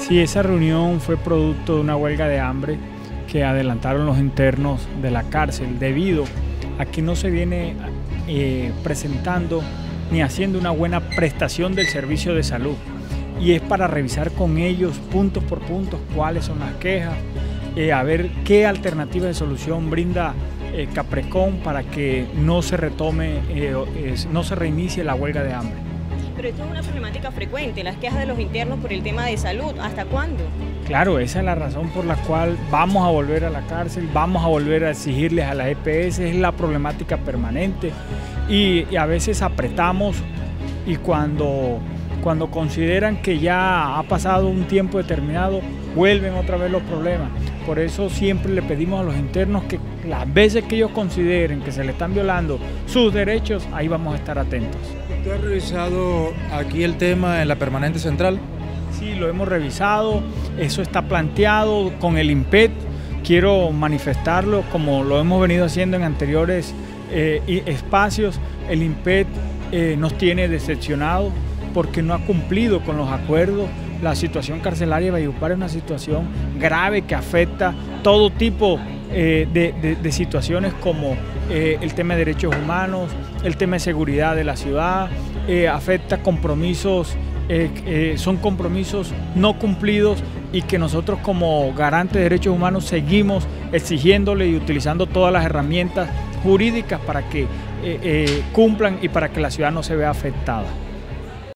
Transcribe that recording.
Sí, esa reunión fue producto de una huelga de hambre que adelantaron los internos de la cárcel debido a que no se viene presentando ni haciendo una buena prestación del servicio de salud. Y es para revisar con ellos puntos por puntos cuáles son las quejas, a ver qué alternativa de solución brinda Caprecón para que no se retome, no se reinicie la huelga de hambre. Pero esto es una problemática frecuente, las quejas de los internos por el tema de salud. ¿Hasta cuándo? Claro, esa es la razón por la cual vamos a volver a la cárcel, vamos a volver a exigirles a la EPS, es la problemática permanente y a veces apretamos y cuando consideran que ya ha pasado un tiempo determinado, vuelven otra vez los problemas. Por eso siempre le pedimos a los internos que las veces que ellos consideren que se le están violando sus derechos, ahí vamos a estar atentos. ¿Usted ha revisado aquí el tema en la permanente central? Sí, lo hemos revisado, eso está planteado con el INPET. Quiero manifestarlo como lo hemos venido haciendo en anteriores espacios. El INPET nos tiene decepcionados porque no ha cumplido con los acuerdos. La situación carcelaria de Valledupar es una situación grave que afecta todo tipo de situaciones como el tema de derechos humanos, el tema de seguridad de la ciudad, afecta compromisos, son compromisos no cumplidos y que nosotros como garantes de derechos humanos seguimos exigiéndole y utilizando todas las herramientas jurídicas para que cumplan y para que la ciudad no se vea afectada.